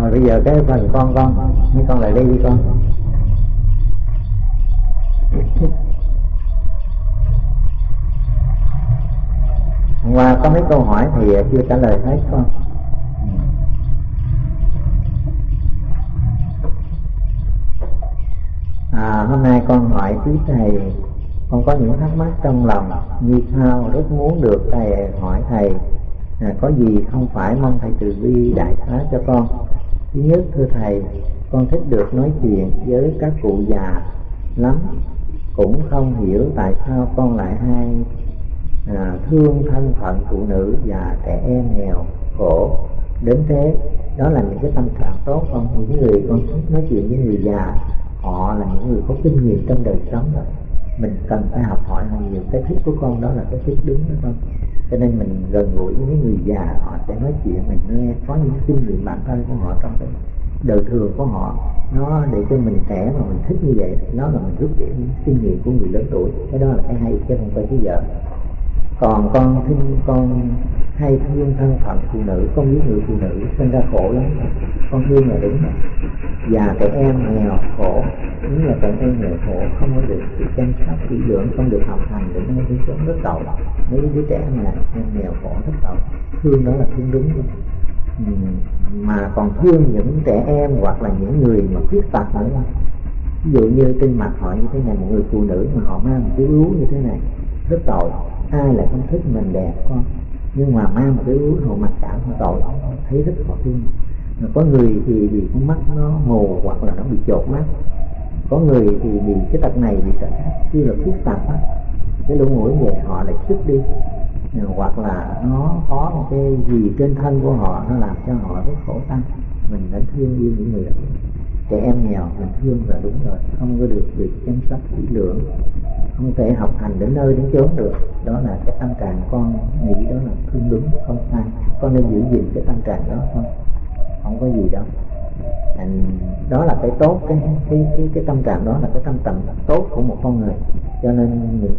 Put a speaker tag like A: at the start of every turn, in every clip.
A: Rồi bây giờ cái phần con mấy con lại đây đi con. Hôm qua có mấy câu hỏi thì chưa trả lời hết con. Hôm nay con hỏi quý thầy, con có những thắc mắc trong lòng như sau, rất muốn được thầy hỏi thầy có gì không phải, mong thầy từ bi đại xá cho con. Thứ nhất, thưa thầy, con thích được nói chuyện với các cụ già lắm, cũng không hiểu tại sao con lại hay thương thân phận phụ nữ và trẻ em nghèo khổ đến thế. Đó là những cái tâm trạng tốt không? Những người con thích nói chuyện với người già, họ là những người có kinh nghiệm trong đời sống rồi, mình cần phải học hỏi hơn nhiều. Cái thích của con đó là cái thích đúng đó con. Cho nên mình gần gũi với những người già, họ sẽ nói chuyện mình nghe, có những kinh nghiệm bản thân của họ trong cái đời thường của họ, nó để cho mình trẻ mà mình thích như vậy, nó là mình rút điểm kinh nghiệm của người lớn tuổi. Cái đó là cái hay, chứ không phải cái vợ. Còn con hay thương thân phận phụ nữ, con biết người phụ nữ sinh ra khổ lắm, con thương là đúng rồi. Và trẻ em nghèo khổ, đúng là trẻ em nghèo khổ, không có được sự chăm sóc kỹ lưỡng, không được học hành để nó đi sống rất tội. Mấy đứa trẻ mà em nghèo khổ rất tội, thương đó là thương đúng rồi. Mà còn thương những trẻ em hoặc là những người mà khuyết tật nữa. Ví dụ như trên mặt họ như thế này, một người phụ nữ mà họ mang một cái ú như thế này, rất tội. Ai lại không thích mình đẹp con, nhưng mà mang một cái ú họ mặc cảm, họ tội, thấy rất họ thương. Mà có người thì bị con mắt nó mù hoặc là nó bị chột mắt, có người thì bị cái tật này bị tật khác, như là khuyết tật á, cái lỗ mũi về họ lại sức đi, hoặc là nó có một cái gì trên thân của họ nó làm cho họ rất khổ tâm. Mình đã thương yêu những người đó. Trẻ em nghèo mình thương là đúng rồi, không có được việc chăm sóc kỹ lưỡng, không thể học hành đến nơi đến chốn được. Đó là cái tâm trạng con nghĩ đó là thương đúng, không sai. Con nên giữ gìn cái tâm trạng đó thôi, không có gì đâu. Đó là cái tốt, cái tâm trạng đó là cái tâm trạng tốt của một con người. Cho nên những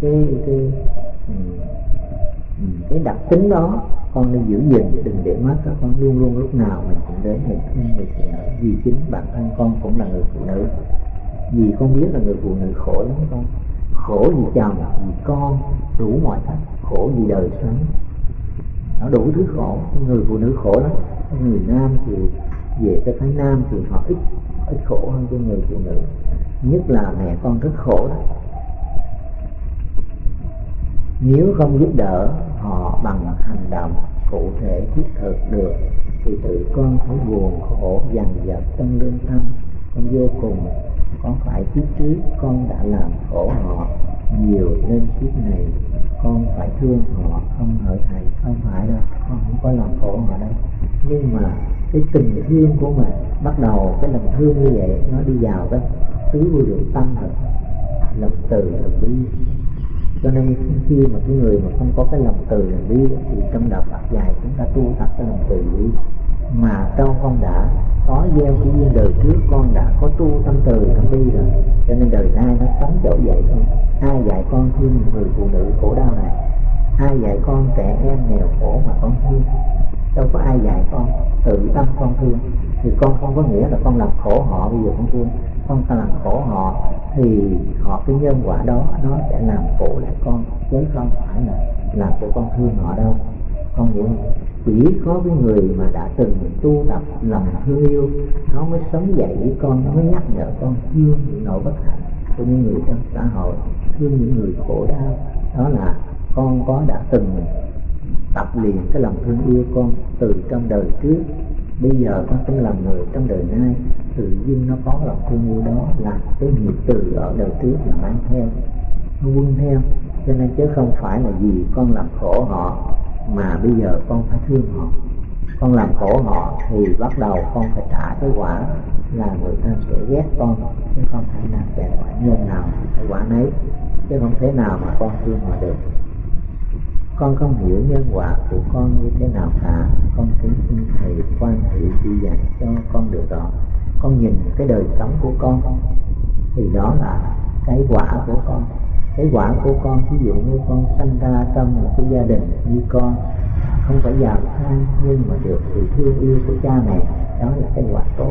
A: cái đặc tính đó con nên giữ gìn, đừng để mất đó. Con luôn luôn lúc nào mình cũng đến mình thương người phụ nữ, vì chính bản thân con cũng là người phụ nữ. Vì con biết là người phụ nữ khổ lắm con, khổ vì chồng, vì con, đủ mọi cách, khổ vì đời sống, nó đủ thứ khổ. Người phụ nữ khổ lắm. Người nam thì về cái phái nam thì họ ít khổ hơn cái người phụ nữ, nhất là mẹ con rất khổ đó. Nếu không giúp đỡ họ bằng hành động cụ thể thiết thực được thì tự con thấy buồn khổ dằn vặt trong lương tâm. Con vô cùng con phải kiếp trước con đã làm khổ họ nhiều, nên kiếp này con phải thương họ. Không hỡi thầy, không phải đâu, con không có làm khổ họ đâu. Nhưng mà cái tình thương của mình, bắt đầu cái lòng thương như vậy nó đi vào cái tứ vô lượng tâm rồi, lòng từ lòng bi. Cho nên khi mà cái người mà không có cái lòng từ lòng bi thì trong đạo Phật dạy chúng ta tu tập cái lòng từ bi. Mà trong con đã có gieo cái duyên đời trước, con đã có tu tâm từ tâm bi rồi, cho nên đời nay nó sống chỗ vậy thôi. Ai dạy con thương người phụ nữ khổ đau này? Ai dạy con trẻ em nghèo khổ mà con thương? Đâu có ai dạy con, tự tâm con thương. Thì con không có nghĩa là con làm khổ họ bây giờ con thương. Con ta làm khổ họ thì họ cái nhân quả đó nó sẽ làm khổ lại con, chứ không phải là làm cho con thương họ đâu. Con hiểu không? Chỉ có cái người mà đã từng tu tập lòng thương yêu, nó mới sống dậy với con, nó mới nhắc nhở con thương những nỗi bất hạnh của những người trong xã hội, thương những người khổ đau. Đó là con có đã từng tập luyện cái lòng thương yêu con từ trong đời trước. Bây giờ con cũng làm người trong đời nay, tự nhiên nó có lòng thương yêu đó, là cái nghiệp từ ở đời trước là mang theo, nó quân theo. Cho nên chứ không phải là vì con làm khổ họ mà bây giờ con phải thương họ. Con làm khổ họ thì bắt đầu con phải trả cái quả là người ta sẽ ghét con, chứ không thể nào kẻ quả nhân nào cái quả nấy, chứ không thể nào mà con thương họ được. Con không hiểu nhân quả của con như thế nào cả. Con kính xin thầy quan hệ chỉ dạy cho con được rõ. Con nhìn cái đời sống của con thì đó là cái quả của con. Cái quả của con, ví dụ như con sinh ra trong một cái gia đình như con, không phải giàu sang nhưng mà được sự thương yêu của cha mẹ, đó là cái quả tốt.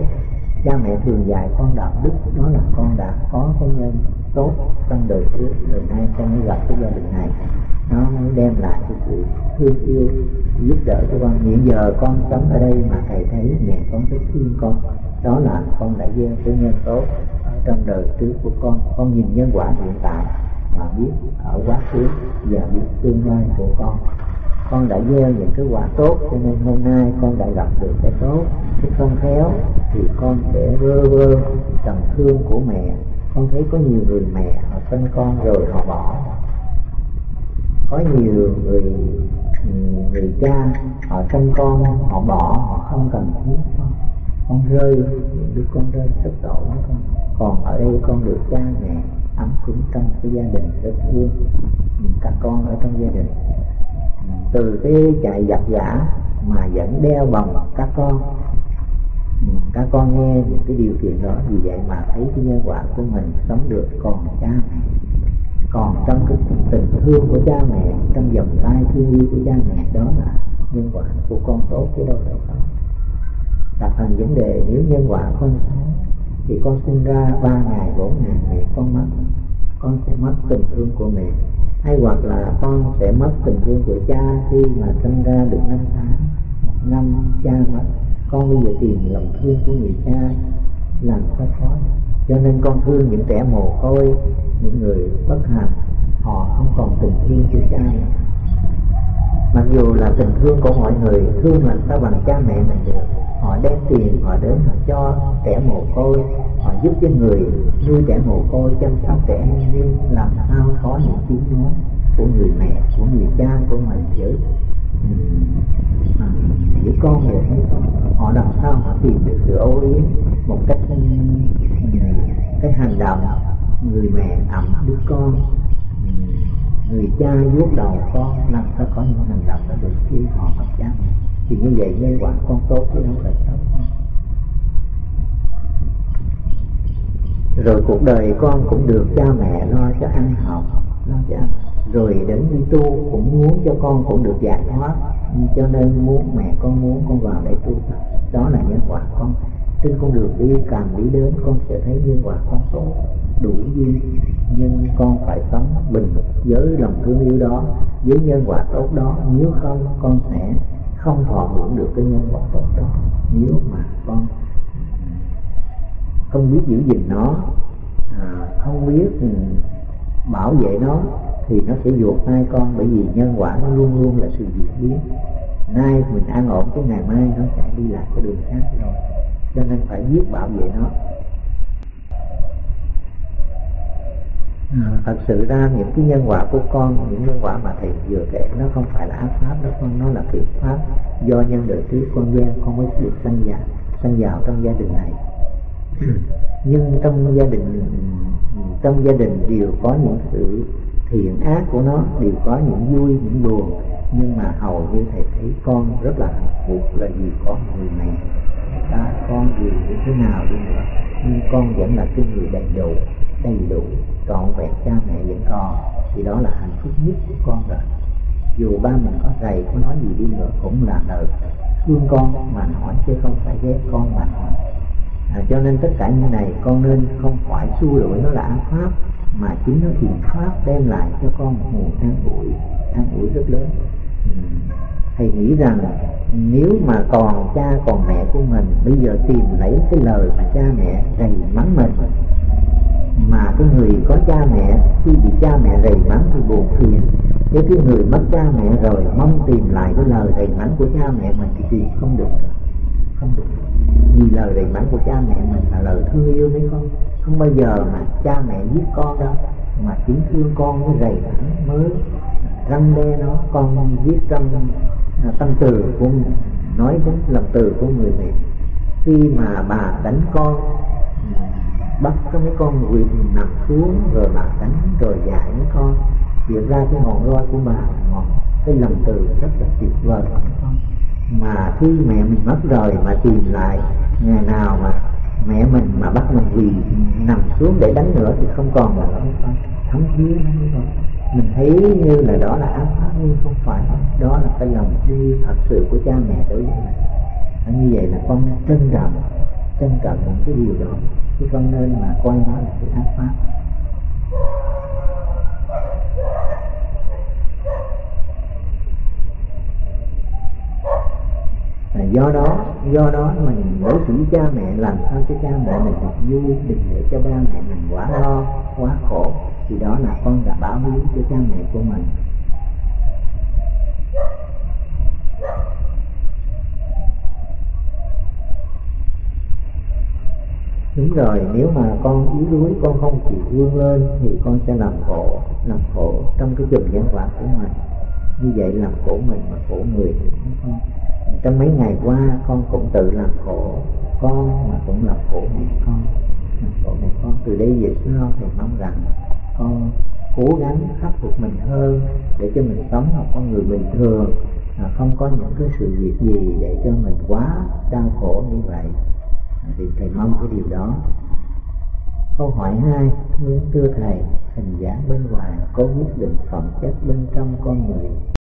A: Cha mẹ thường dạy con đạo đức, đó là con đã có cái nhân tốt trong đời trước, đời nay con mới gặp cái gia đình này, nó mới đem lại cái sự thương yêu giúp đỡ cho con. Hiện giờ con sống ở đây mà thầy thấy mẹ con rất thương con, đó là con đã gieo cái nhân tốt ở trong đời trước của con. Con nhìn nhân quả hiện tại mà biết ở quá khứ và biết tương lai của con đã gieo những cái quả tốt, cho nên hôm nay con đã gặp được cái tốt. Cái không khéo thì con sẽ vơ tầm thương của mẹ. Con thấy có nhiều người mẹ họ sinh con rồi họ bỏ, có nhiều người cha họ sinh con họ bỏ, họ không cần thiết con rơi, những đứa con rơi rất tội với con. Còn ở đây con được cha mẹ ấm cúng trong cái gia đình rất thương các con ở trong gia đình. Từ cái chạy giặc giả mà vẫn đeo bồng các con nghe những cái điều kiện đó, vì vậy mà thấy cái nhân quả của mình sống được còn cha mẹ, còn trong cái tình thương của cha mẹ, trong vòng tay thương yêu của cha mẹ, đó là nhân quả của con tốt chứ đâu phải không. Đặt thành vấn đề nếu nhân quả con xấu thì con sinh ra 3 ngày 4 ngày mẹ con mất, con sẽ mất tình thương của mẹ. Hay hoặc là con sẽ mất tình thương của cha khi mà sinh ra được 5 tháng, 1 năm cha mất, con bây giờ tìm lòng thương của người cha làm sao khó. Cho nên con thương những trẻ mồ côi, những người bất hạnh, họ không còn tình thương cho cha nữa. Mặc dù là tình thương của mọi người, thương làm sao bằng cha mẹ mình được. Họ đem tiền, họ đến họ cho trẻ mồ côi, họ giúp cho người nuôi trẻ mồ côi, chăm sóc trẻ em, nhưng làm sao có những tiếng nói của người mẹ, của người cha của mình với con vậy. Họ làm sao họ tìm được sự âu yếm một cách cái hành động người mẹ ẵm đứa con, người cha vuốt đầu con, làm sao có những hành động đó được khi họ gặp cha mẹ. Thì như vậy nhân quả con tốt chứ không phải xấu. Rồi cuộc đời con cũng được cha mẹ lo cho ăn học, lo cho ăn. Rồi đến đi tu cũng muốn cho con cũng được giải thoát, cho nên mẹ con muốn con vào để tu. Đó là nhân quả con. Trên con đường đi càng đi đến con sẽ thấy nhân quả con tốt đủ duyên, nhưng con phải sống bình với lòng thương yêu đó, với nhân quả tốt đó. Nếu không con sẽ không thọ hưởng được cái nhân quả tốt đó. Nếu mà con không biết giữ gìn nó, không biết bảo vệ nó, thì nó sẽ vụt tay con. Bởi vì nhân quả nó luôn luôn là sự diễn biến. Nay mình an ổn, cái ngày mai nó sẽ đi lại cái đường khác rồi. Cho nên phải biết bảo vệ nó. Thật sự ra những cái nhân quả của con, những nhân quả mà thầy vừa kể, nó không phải là ác pháp đó con, nó là thiện pháp. Do nhân đời trước con gian con mới được sanh vào trong gia đình này. Nhưng trong gia đình đều có những sự thiện ác của nó, đều có những vui những buồn. Nhưng mà hầu như thầy thấy con rất là hạnh phúc là vì có người mẹ. Con dù như thế nào đi nữa, nhưng con vẫn là cái người đầy đủ trọn vẹn, cha mẹ vẫn còn, thì đó là hạnh phúc nhất của con rồi. Dù ba mình có rầy, có nói gì đi nữa cũng là lời thương con mà hỏi, chứ không phải ghét con mà hỏi. Cho nên tất cả những này con nên không phải xua đuổi nó là ác pháp, mà chính nó thiện pháp đem lại cho con một nguồn an ủi rất lớn. Thầy nghĩ rằng nếu mà còn cha còn mẹ của mình bây giờ tìm lấy cái lời mà cha mẹ rầy mắng mình, mà cái người có cha mẹ khi bị cha mẹ rầy mắng thì buồn phiền, với cái người mất cha mẹ rồi mong tìm lại cái lời rầy mắng của cha mẹ mình thì tìm không được. Vì lời rầy mắng của cha mẹ mình là lời thương yêu đấy con, không bao giờ mà cha mẹ giết con đâu, mà chính thương con mới rầy mắng, mới răng đe nó. Con viết trong tâm từ của mình, nói đến lòng từ của người mẹ. Khi mà bà đánh con, bắt có mấy con quỳ nằm xuống rồi bà đánh rồi dạy mấy con, hiện ra cái ngọn roi của bà, cái lòng từ rất là tuyệt vời của con. Mà khi mẹ mình mất rồi mà tìm lại, ngày nào mà mẹ mình mà bắt mình quỳ nằm xuống để đánh nữa thì không còn là thấm thía con. Mình thấy như là đó là ác pháp, nhưng không phải. Đó là cái lòng thương thật sự của cha mẹ đối với mình. Như vậy là con trân trọng trân trọng những cái điều đó, chứ không nên mà coi nó là cái ác pháp. Do đó mình đối xử với cha mẹ làm sao cho cha mẹ mình được vui, đừng để cho ba mẹ mình quá lo quá khổ, thì đó là con đã báo hiếu cho cha mẹ của mình. Đúng rồi, nếu mà con yếu đuối, con không chịu vươn lên thì con sẽ làm khổ trong cái chùm nhân quả của mình. Như vậy làm khổ mình mà khổ người. Trong mấy ngày qua con cũng tự làm khổ con mà cũng làm khổ mẹ con. Từ đây về sau thì mong rằng con cố gắng khắc phục mình hơn để cho mình sống một con người bình thường, không có những cái sự việc gì để cho mình quá đau khổ như vậy. Thì thầy mong cái điều đó. Câu hỏi 2: thưa thầy, hình dáng bên ngoài có quyết định phẩm chất bên trong con người